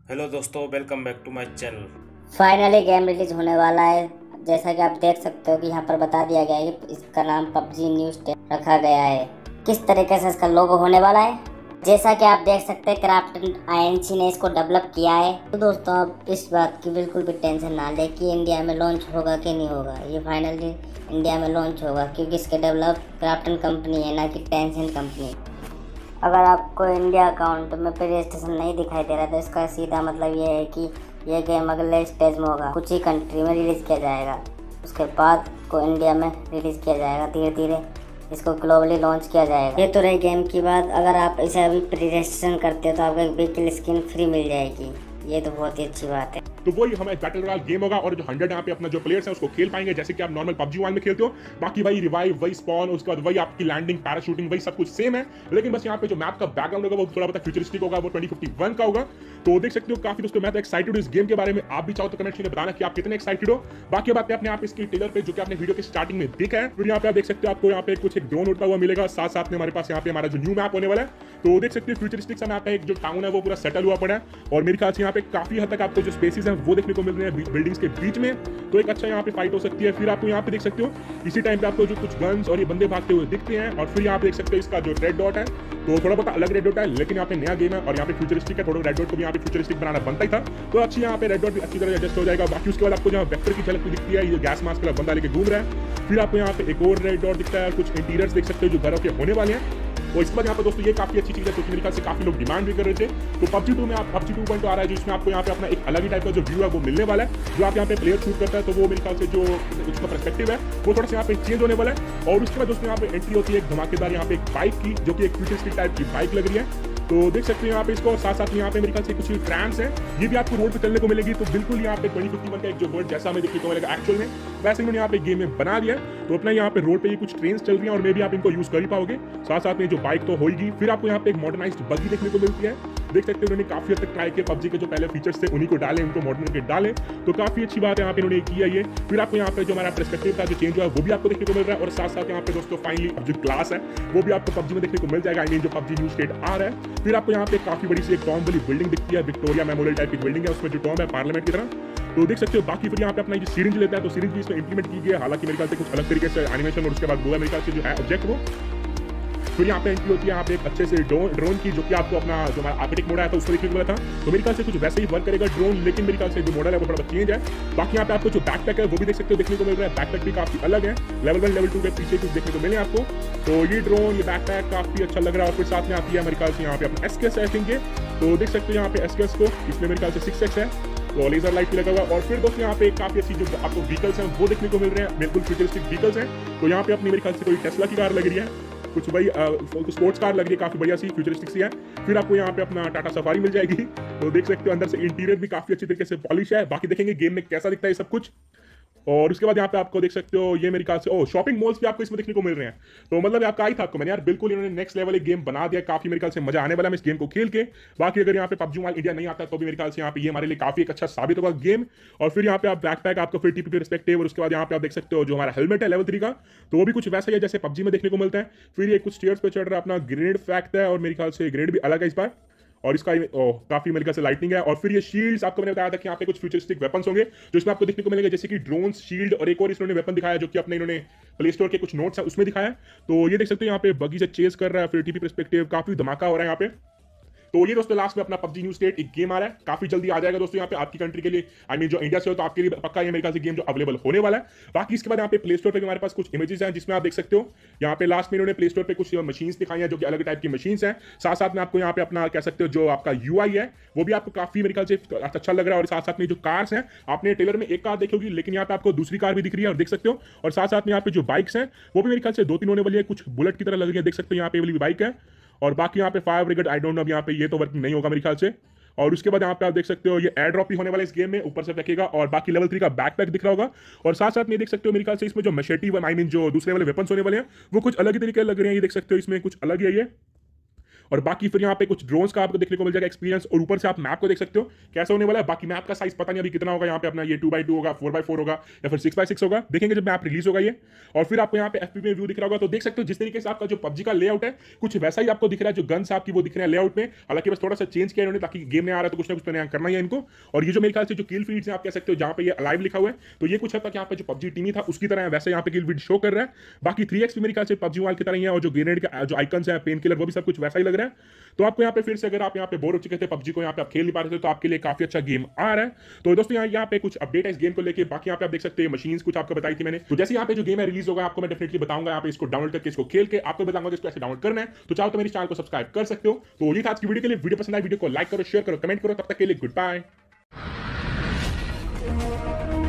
Hello दोस्तों, welcome back to my channel. Finally game release होने वाला है। जैसा कि आप देख सकते हो कि यहाँ पर बता दिया गया है कि इसका नाम पबजी न्यू स्टेट रखा गया है। किस तरीके से इसका लोगो होने वाला है, जैसा कि आप देख सकते हैं क्राफ्टन आईएनसी ने इसको डेवलप किया है। तो दोस्तों आप इस बात की बिल्कुल भी टेंशन ना लें कि इंडिया में लॉन्च होगा कि नहीं होगा। ये फाइनली इंडिया में लॉन्च होगा क्योंकि इसके डेवलप क्राफ्टन कंपनी है, ना कि टेंसेंट कंपनी। अगर आपको इंडिया अकाउंट में पे रजिस्ट्रेशन नहीं दिखाई दे रहा तो इसका सीधा मतलब ये है कि ये गेम अगले स्टेज में होगा, कुछ ही कंट्री में रिलीज़ किया जाएगा, उसके बाद को इंडिया में रिलीज़ किया जाएगा। धीरे धीरे इसको ग्लोबली लॉन्च किया जाएगा। ये तो रही गेम की बात। अगर आप इसे अभी प्री रजिस्ट्रेशन करते हो तो आपको एक व्हीकल स्किन फ्री मिल जाएगी। ये तो बहुत ही अच्छी बात है। तो वही हमें बैटल रॉयल गेम होगा और जो 100 यहाँ पे अपना जो प्लेयर्स हैं उसको खेल पाएंगे जैसे कि आप नॉर्मल पबजी मोबाइल में खेलते हो। बाकी वही रिवाइव, वही स्पॉन, उसके बाद वही आपकी लैंडिंग, पैराशूटिंग, वही सब कुछ सेम है। लेकिन बस यहाँ पे जो मैप का बैकग्राउंड होगा वो थोड़ा बहुत फ्यूचरिस्टिक होगा, वो 2051 का होगा। तो देख सकते हो काफी दोस्तों, मैं तो एक्साइटेड हूँ इस गेम के बारे में। आप भी चाहो तो कमेंट में बताना कि आप कितने एक्साइटेड हो। बाकी बात है अपने आप इसके ट्रेलर पे जो कि आपने वीडियो के स्टार्टिंग में देखा है। फिर यहाँ पे आप देख सकते हो आपको यहाँ पे कुछ एक ड्रोन उड़ता हुआ मिलेगा। साथ साथ में हमारे पास यहाँ पे हमारा जो न्यू मैप होने वाला है तो देख सकते हो फ्यूचरिस्टिक सा मैप है। एक जो टाउन है वो पूरा सेटल हुआ पड़ा है और मेरे ख्याल से यहाँ पे काफी हद तक आपको जो स्पेसेस हैं वो देखने को मिल रहे हैं बिल्डिंग्स के बीच में। तो एक अच्छा यहाँ पे फाइट हो सकती है। फिर आपको यहाँ पे देख सकते हो इसी टाइम पे आपको जो कुछ गन्स और ये बंदे भागते हुए दिखते हैं। और फिर यहाँ पे देख सकते हो इसका जो रेड डॉट है तो थोड़ा बहुत अलग रेड डॉट है, लेकिन यहाँ पे नया गेम है और यहाँ पे फ्यूचरिस्टिक है। थोड़ा रेड डॉट को भी यहाँ पे फ्यूचरिस्टिक बनाना बनता ही था, तो अच्छी यहाँ पे रेड डॉट भी अच्छी तरह एडजस्ट हो जाएगा। बाकी उसके बाद आपको जहाँ वेक्टर की झलक भी दिखती है, ये गैस मास्क वाला बंदा लेके घूम रहा है। फिर आपको यहाँ पे एक और रेड डॉट दिखता है, कुछ इंटीरियर्स देख सकते हो जो घरों के होने वाले हैं। और इसके बाद यहाँ पे दोस्तों ये काफी अच्छी चीज है क्योंकि मेरे ख्याल से काफी लोग डिमांड भी कर रहे थे। तो PUBG 2 में आप PUBG 2.0 आ रहा है जिसमें आपको यहाँ पे अपना एक अलग ही टाइप का जो व्यू है वो मिलने वाला है। जो आप यहाँ पे प्लेयर शूट करता है तो वो मेरे ख्याल से जो उसका पर्सपेक्टिव है वो थोड़ा सा यहाँ पे चेंज होने वाला है। और उसके बाद दोस्तों यहाँ पे एंट्री होती है एक धमाकेदार यहाँ पे एक बाइक की, जो कि एक फ्यूचरिस्टिक टाइप की बाइक लग रही है। तो देख सकते हैं यहाँ पे इसको। साथ साथ में यहाँ पे मेरे ख्याल से कुछ ट्रैम्स हैं, ये भी आपको रोड पे चलने को मिलेगी। तो बिल्कुल यहाँ पे 2051 का एक जो वर्ड जैसा हमें देखने को मिलेगा एक्चुअल में वैसे इन्होंने यहाँ पे गेम में बना दिया। तो अपना यहाँ पे रोड पे ये कुछ ट्रेन चल रही हैं और मे भी आप इनको यूज कर ही पाओगे। साथ साथ में जो बाइक तो होगी। फिर आपको यहाँ पे एक मॉडर्नाइज्ड बग्गी देखने को मिलती है। देख सकते हैं उन्होंने काफी हद तक ट्राई किया, PUBG के जो पहले फीचर्स थे उन्हीं को डाले, उनको मॉडर्न करके डाले। तो काफी अच्छी बात है यहाँ पे इन्होंने किया ये। फिर आपको यहाँ पे जो हमारा पर्सपेक्टिव था जो चेंज हुआ है वो भी आपको देखने को मिल रहा है। और साथ साथ यहाँ पे दोस्तों फाइनली अब जो क्लास है वो भी आपको PUBG में देखने को मिल जाएगा। आई मीन जो PUBG न्यू स्टेट आ रहा है। फिर आपको यहाँ पे काफी बड़ी सी एक टॉम वाली बिल्डिंग दिखती है, विक्टोरिया मेमोरियल टाइप की बिल्डिंग है, उसमें जो टॉम है पार्लियामेंट की तरह। तो देख सकते हो। बाकी फिर यहाँ पे अपना जो सीरिंज लेता है तो सीरिंज भी इसमें इंप्लीमेंट की गई है, हालांकि मेरे ख्याल से कुछ अलग तरीके से एनिमेशन और उसके बाद वो मेरे ख्याल से जो है ऑब्जेक्ट वो। फिर यहाँ पे एंट्री होती है यहाँ पे एक अच्छे से ड्रोन की, जो कि आपको अपना जो हमारा आर्किटेक्ट मोड आया था उसमें देखने को मिला था। तो मेरे ख्याल से कुछ वैसे ही वर्क करेगा ड्रोन, लेकिन मेरे ख्याल से जो मॉडल है वो थोड़ा चेंज है। बाकी यहाँ पे आपको जो बैकपैक है वो भी देख सकते हो देखने को मिल रहा है। बैकपैक भी काफी अलग है, लेवल 1 लेवल 2 के पीछे कुछ देखने को मिले आपको। तो ये ड्रोन, ये बैकपैक काफी अच्छा लग रहा है। और फिर साथ में आती है मेरे ख्याल से यहाँ पे अपना एसकेएस है थिंक। तो देख सकते हो यहाँ पे एसकेएस को, इसमें मेरे ख्याल से 6x है, तो लेजर लाइट भी लगा हुआ। और फिर दोस्तों यहाँ पे काफी अच्छी जो आपको व्हीकल्स हैं वो देखने को मिल रहे हैं, बिल्कुल फ्यूचरिस्टिक व्हीकल्स हैं। तो यहाँ पे अपनी मेरे ख्याल से कोई टेस्ला की कार लग रही है, कुछ भाई स्पोर्ट्स कार लग रही है, काफी बढ़िया सी फ्यूचरिस्टिक सी है। फिर आपको यहाँ पे अपना टाटा सफारी मिल जाएगी। तो देख सकते हो अंदर से इंटीरियर भी काफी अच्छी तरीके से पॉलिश है। बाकी देखेंगे गेम में कैसा दिखता है सब कुछ। और उसके बाद यहाँ पे आपको देख सकते हो ये मेरे ख्याल से शॉपिंग मॉल्स भी आपको इसमें देखने को मिल रहे हैं। तो मतलब आपका आई था आपको मैंने यार, बिल्कुल इन्होंने नेक्स्ट लेवल एक गेम बना दिया। काफी मेरे ख्याल से मजा आने वाला है इस गेम को खेल के। बाकी अगर यहाँ पे PUBG मोबाइल इंडिया नहीं आता तो भी मेरे ख्याल से यहाँ पे ये हमारे लिए काफी एक अच्छा साबित होगा गेम। और फिर यहाँ पे आप बैकपैक आपको फिर टीपी रिस्पेक्टिव। और उसके बाद यहाँ पे आप देख सकते हो जो हमारा हेलमेट है लेवल 3 का, तो वो भी कुछ वैसा ही है जैसे PUBG में देखने को मिलता है। फिर ये कुछ स्टेयर्स पे चढ़ रहा है, अपना ग्रेनेड फैक्ट है और मेरे ख्याल से ग्रेनेड भी अलग है इस बार। और इसका काफी मेरे ख्याल से लाइटिंग है। और फिर ये शील्ड्स आपको मैंने बताया था कि यहाँ पे कुछ फ्यूचरिस्टिक वेपन्स होंगे जो इसमें आपको देखने को मिलेंगे, जैसे कि ड्रोन्स, शील्ड और एक और इन्होंने वेपन दिखाया जो कि अपने इन्होंने प्ले स्टोर के कुछ नोट्स है उसमें दिखाया है। तो ये देख सकते हो यहाँ पे बगी से चेस कर रहा है, फिर टीपी परस्पेक्टिव, काफी धमाका हो रहा है यहाँ पे। तो ये दोस्तों लास्ट में अपना PUBG न्यू स्टेट एक गेम आ रहा है, काफी जल्दी आ जाएगा दोस्तों यहाँ पे आपकी कंट्री के लिए। आई मीन जो इंडिया से हो तो आपके लिए पक्का ये मेरे ख्याल से गेम जो अवेलेबल होने वाला है। बाकी इसके बाद यहाँ पे प्ले स्टोर पे हमारे पास कुछ इमेजेस हैं जिसमें आप देख सकते हो यहाँ पे लास्ट में इन्होंने प्ले स्टोर पे कुछ मशीन्स दिखाई हैं जो कि अलग टाइप की मशीन्स हैं। साथ साथ में आपको यहाँ पे अपना कह सकते हो जो आपका UI है वो भी आपको काफी मेरे ख्याल से अच्छा लग रहा है। और साथ साथ में जो कार्स हैं, आपने ट्रेलर में एक कार देखी होगी लेकिन यहाँ पे आपको दूसरी कार भी दिख रही है और देख सकते हो। और साथ साथ में यहाँ पे जो बाइक्स हैं वो भी मेरे ख्याल से 2-3 होने वाली है, कुछ बुलेट की तरह लग रही है, देख सकते हो यहाँ पे वाली बाइक है। और बाकी यहाँ पे fire brigade I don't know, यहाँ पे ये तो वर्किंग नहीं होगा मेरे ख्याल से। और उसके बाद यहाँ पे आप देख सकते हो ये एयर ड्रॉप भी होने वाला है इस गेम में, ऊपर से फेंकेगा। और बाकी लेवल 3 का बैकपैक दिख रहा होगा। और साथ साथ में देख सकते हो मेरे ख्याल से इसमें जो मशेटी आई मीन जो दूसरे वाले वेपन्स होने वाले हैं वो कुछ अलग ही तरीके लग रहे हैं, ये देख सकते हो इसमें कुछ अलग ही है ये। और बाकी फिर यहाँ पे कुछ ड्रोन्स का आपको देखने को मिल जाएगा एक्सपीरियंस, और ऊपर से आप मैप को देख सकते हो कैसा होने वाला है। बाकी मैप का साइज पता नहीं अभी कितना होगा, यहाँ पे अपना ये 2x2 होगा, 4x4 होगा या फिर 6x6 होगा, देखेंगे जब मैप रिलीज होगा ये। और फिर आपको यहाँ पे एफपी में व्यू दिख रहा होगा, तो देख सकते हो जिस तरीके से आपका जो पबजी का लेआउट है कुछ वैसा ही आपको दिख रहा है, जो गन्स आपकी वो दिख रहे हैं लेआउट में, हालांकि बस थोड़ा सा चेंज किया इन्होंने ताकि गेम में आ रहा है तो कुछ ना कुछ तो नया करना ही है इनको। और ये जो मेरे ख्याल से जो किल फीड्स हैं आप कह सकते हो जहां पे ये अलाइव लिखा हुआ है, तो ये कुछ हद तक यहाँ पे जो पबजी टीमी था उसकी तरह है, वैसे यहाँ पे किल फीड शो कर रहा है। बाकी 3x भी मेरे ख्याल से पबजी मोबाइल की तरह ही है, और जो ग्रेनेड का जो आइकन्स है, पेन किलर, वो भी सब कुछ वैसा ही लग रहा है। तो आपको यहाँ पे फिर से अगर आप यहाँ पे बोर हो चुके थे पबजी को, यहाँ पे आप खेल नहीं पा रहे थे, तो आपके लिए काफी अच्छा गेम आ रहा है। तो दोस्तों यहाँ पे कुछ अपडेट है इस गेम को लेके। बाकी यहाँ पे आप देख सकते हैं मशीन्स कुछ आपको बताई थी मैंने, तो जैसे यहाँ पे जो गेम है रिलीज होगा आपको मैं डेफिनेटली बताऊंगा, यहाँ पे इसको डाउनलोड करके इसको खेल के आपको बताऊंगा इसको ऐसे डाउनलोड करना है। तो चाहो तो मेरे चैनल को सब्सक्राइब कर सकते हो। तो ये था आज की वीडियो के लिए। वीडियो पसंद आए वीडियो को लाइक करो, शेयर करो, कमेंट करो। तब तक के लिए गुड बाय।